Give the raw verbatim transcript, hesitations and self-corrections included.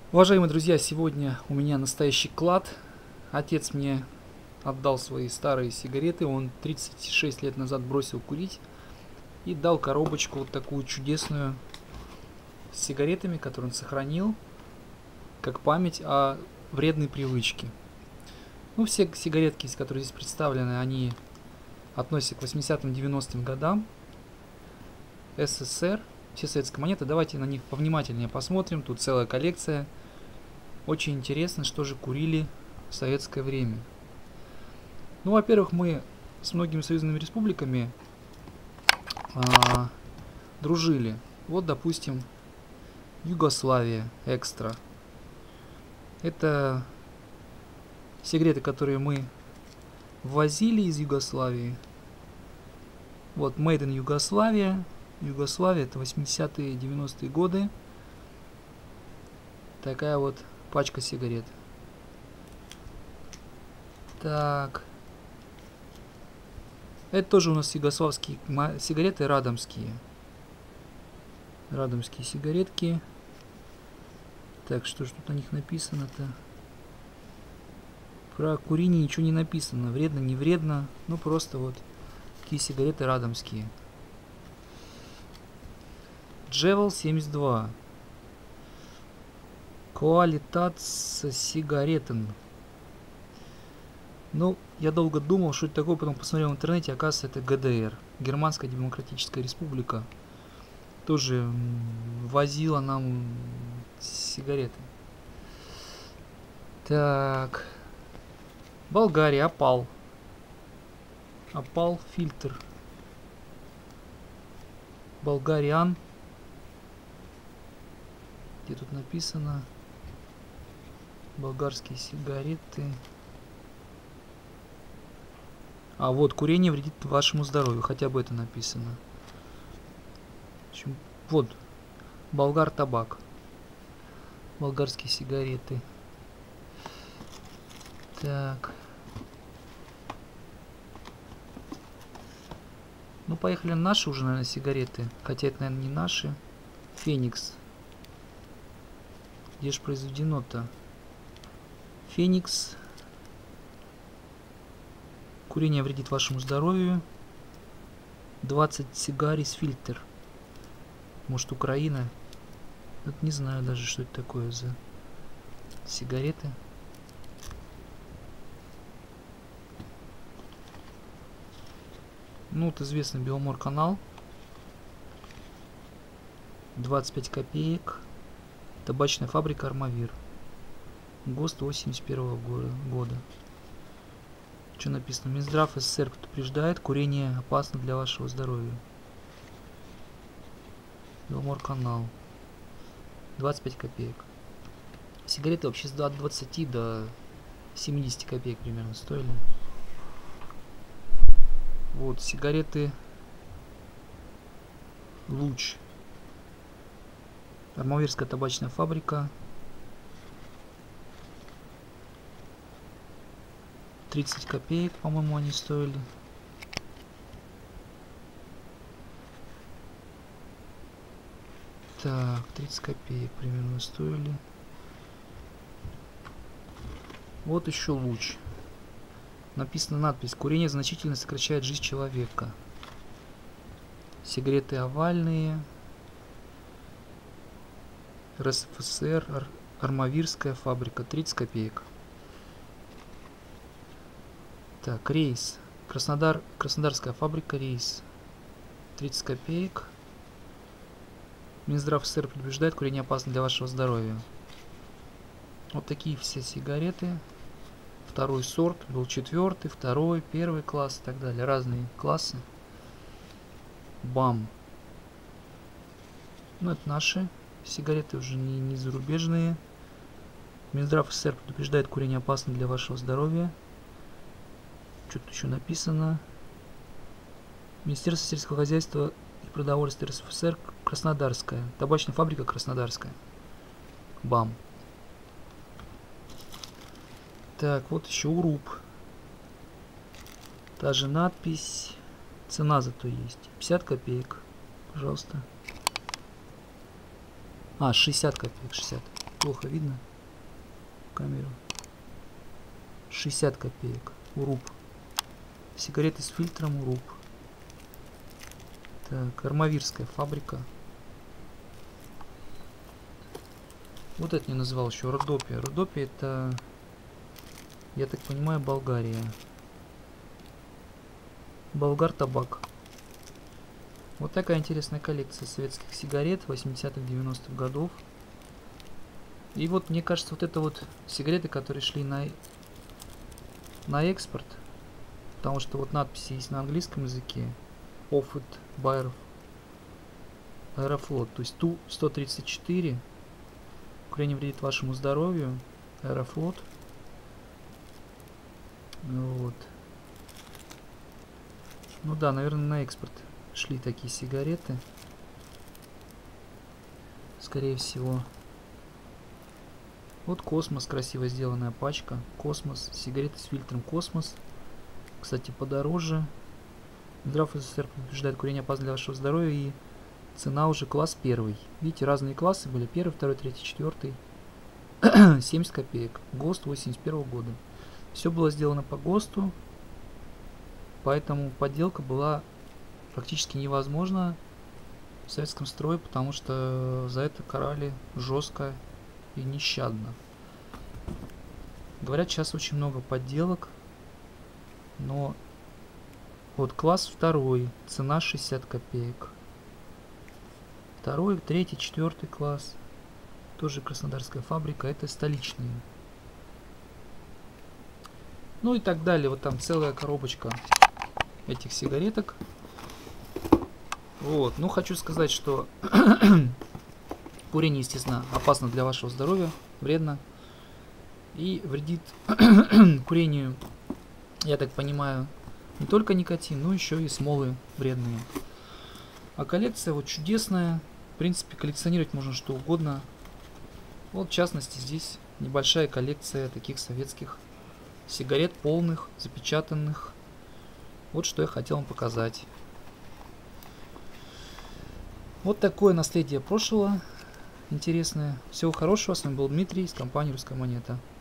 Уважаемые друзья, сегодня у меня настоящий клад. Отец мне отдал свои старые сигареты. Он тридцать шесть лет назад бросил курить и дал коробочку вот такую чудесную с сигаретами, которую он сохранил как память о вредной привычке. Ну, все сигаретки, которые здесь представлены, они относятся к восьмидесятым-девяностым годам. СССР, все советские монеты. Давайте на них повнимательнее посмотрим. Тут целая коллекция. Очень интересно, что же курили в советское время. Ну, во-первых, мы с многими союзными республиками а, дружили. Вот, допустим, Югославия Экстра. Это сигареты, которые мы ввозили из Югославии. Вот, Made in Югославия. Югославия, это восьмидесятые-девяностые годы. Такая вот пачка сигарет. Так. Это тоже у нас югославские сигареты, радомские. Радомские сигаретки. Так, что ж тут на них написано-то? Про курение ничего не написано. Вредно, не вредно. Ну, просто вот такие сигареты радомские. Джевел семьдесят два. Квалитатс сигаретен. Ну, я долго думал, что это такое, потом посмотрел в интернете, оказывается, это ГДР. Германская Демократическая Республика. Тоже возила нам сигареты. Так. Болгария, опал. Опал, фильтр. Болгариан. Где тут написано? Болгарские сигареты. А вот, курение вредит вашему здоровью. Хотя бы это написано. Вот. Болгар табак. Болгарские сигареты. Так. Ну, поехали на наши уже, наверное, сигареты. Хотя это, наверное, не наши. Феникс. Где же произведено-то? Феникс. Курение вредит вашему здоровью. двадцать сигарис фильтр. Может, Украина? Вот не знаю даже, что это такое за сигареты. Ну, вот известный Беломор канал. двадцать пять копеек. Табачная фабрика Армавир. ГОСТ восемьдесят первого года. Что написано? Минздрав СССР предупреждает, курение опасно для вашего здоровья. Беломор канал. двадцать пять копеек. Сигареты вообще от двадцати до семидесяти копеек примерно стоили. Вот, сигареты Луч. Армавирская табачная фабрика. тридцать копеек, по-моему, они стоили. Так, тридцать копеек примерно стоили. Вот еще Луч. Написана надпись: курение значительно сокращает жизнь человека. Сигареты овальные. РСФСР, Ар Армавирская фабрика, тридцать копеек. Так, Рейс. Краснодар, Краснодарская фабрика, Рейс. тридцать копеек. Минздрав СССР предупреждает, курение опасно для вашего здоровья. Вот такие все сигареты. Второй сорт, был четвертый, второй, первый класс и так далее. Разные классы. Бам. Ну, это наши сигареты, уже не, не зарубежные. Минздрав СССР предупреждает, курение опасно для вашего здоровья. Что тут еще написано? Министерство сельского хозяйства и продовольствия РСФСР, Краснодарская. Табачная фабрика Краснодарская. Бам. Так, вот еще Уруп. Та же надпись. Цена зато есть. пятьдесят копеек. Пожалуйста. А, шестьдесят копеек. шестьдесят. плохо видно камеру. шестьдесят копеек. Уруп. Сигареты с фильтром Уруп. Так, Армавирская фабрика. Вот это не называл еще Родопия. Родопия это, я так понимаю, Болгария. Болгар табак. Вот такая интересная коллекция советских сигарет восьмидесятых-девяностых годов. И вот, мне кажется, вот это вот сигареты, которые шли на, на экспорт. Потому что вот надписи есть на английском языке. Offutt, Bayer, Аэрофлот. То есть Ту сто тридцать четыре. Курение не вредит вашему здоровью. Аэрофлот. Вот. Ну да, наверное, на экспорт шли такие сигареты. Скорее всего. Вот Космос, красиво сделанная пачка. Космос, сигареты с фильтром Космос. Кстати, подороже. Минздрав СССР предупреждает, курение опасно для вашего здоровья, и цена уже класс первый. Видите, разные классы были. Первый, второй, третий, четвертый. семьдесят копеек. ГОСТ восемьдесят первого года. Все было сделано по ГОСТу. Поэтому подделка была практически невозможна в советском строе, потому что за это карали жестко и нещадно. Говорят, сейчас очень много подделок. Но вот класс второй, цена шестьдесят копеек. Второй, третий, четвертый класс. Тоже краснодарская фабрика, это столичные. Ну и так далее. Вот там целая коробочка этих сигареток. Вот. Ну, хочу сказать, что курение, естественно, опасно для вашего здоровья, вредно. И вредит курению, я так понимаю, не только никотин, но еще и смолы вредные. А коллекция вот чудесная. В принципе, коллекционировать можно что угодно. Вот, в частности, здесь небольшая коллекция таких советских сигарет, полных, запечатанных. Вот что я хотел вам показать. Вот такое наследие прошлого. Интересное. Всего хорошего. С вами был Дмитрий из компании Русская Монета.